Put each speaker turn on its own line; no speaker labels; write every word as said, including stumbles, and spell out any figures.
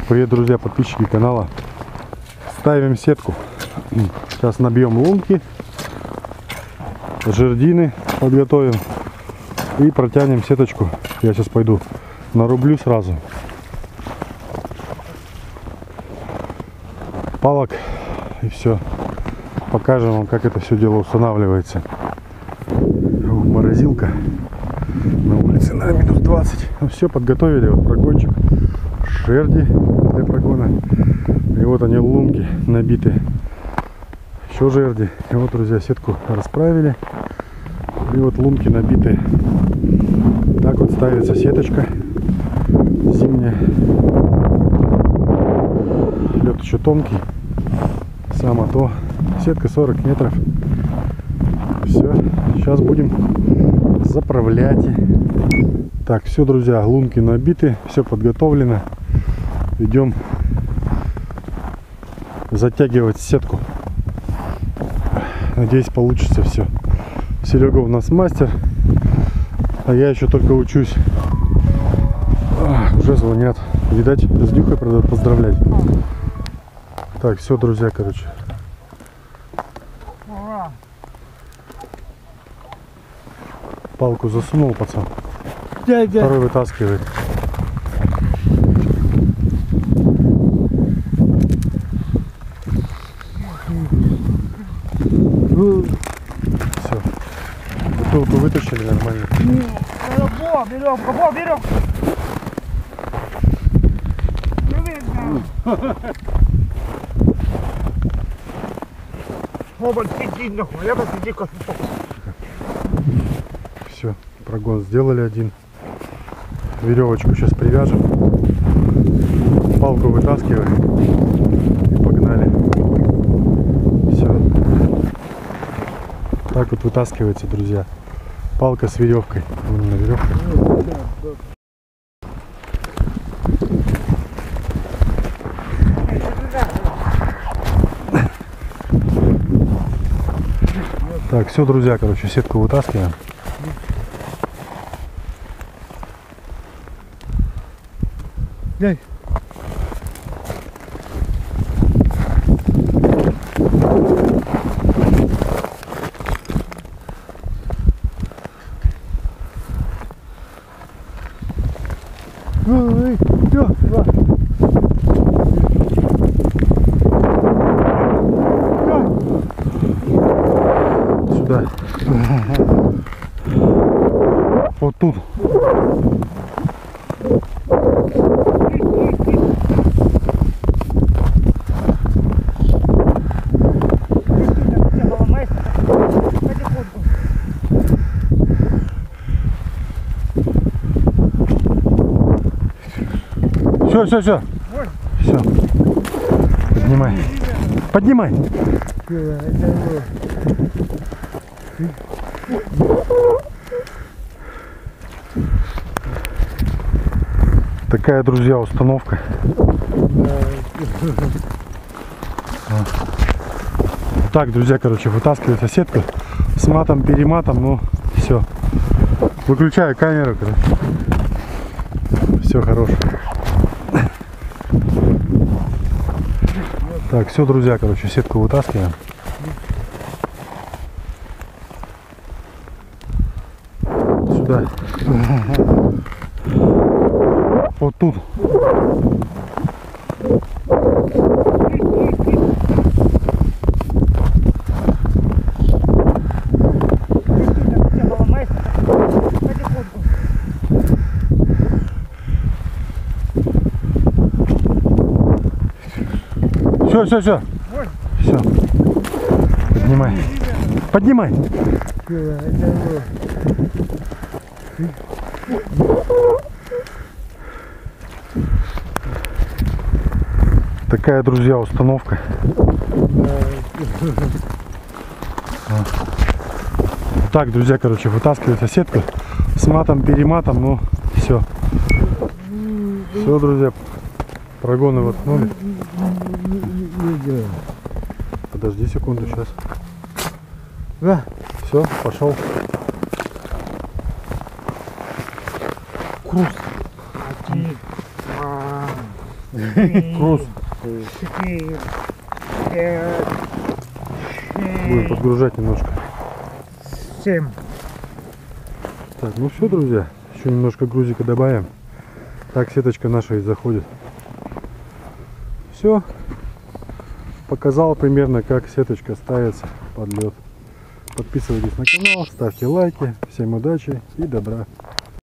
Привет, друзья, подписчики канала. Ставим сетку. Сейчас набьем лунки, жердины подготовим и протянем сеточку. Я сейчас пойду нарублю сразу палок и все. Покажем вам, как это все дело устанавливается. Морозилка на улице на минус двадцать. Ну, все подготовили. Вот прогончик, жерди для прогона. И вот они, лунки набиты. Еще жерди. И вот, друзья, сетку расправили. И вот лунки набиты. Так вот ставится сеточка зимняя. Лед еще тонкий. Само то. Сетка сорок метров. Все. Сейчас будем заправлять. Так, все, друзья, лунки набиты. Все подготовлено. Идем затягивать сетку. Надеюсь, получится все. Серега у нас мастер, а я еще только учусь. А, уже звонят. Видать, с Дюхой надо поздравлять. Так, все, друзья, короче. Палку засунул, пацан.
Дядя.
Второй вытаскивает. Все. Бутылку вытащили нормально.
Во, веревка, во, веревка. Не видно. Оба, сиди нахуй, я посиди как.
Все, прогон сделали один. Веревочку сейчас привяжем. Палку вытаскиваем. И погнали. Все. Так вот вытаскивается, друзья. Палка с веревкой. Вон на веревке. Так, все, друзья, короче, сетку вытаскиваем.
Дай. Ой, всё, два.
Сюда. Вот тут. Все, все, все. Все. Поднимай. Поднимай. Такая, друзья, установка. Так, друзья, короче, вытаскивается сетка с матом, перематом, ну все. Выключаю камеру, короче. Все хорошо. Так, все, друзья, короче, сетку вытаскиваем. Сюда. Вот тут. Все, все, все. Все. Поднимай. Поднимай. Такая, друзья, установка. Так, друзья, короче, вытаскивается сетка с матом, перематом, ну все. Все, друзья, прогоны воткнули. Подожди секунду, сейчас.
Да.
Все, пошел.
Круст. Один.
Крус.
четыре, пять,
Будем
шесть,
подгружать немножко.
семь.
Так, ну все, друзья. Еще немножко грузика добавим. Так сеточка наша и заходит. Все. Показал примерно, как сеточка ставится под лед. Подписывайтесь на канал, ставьте лайки. Всем удачи и добра.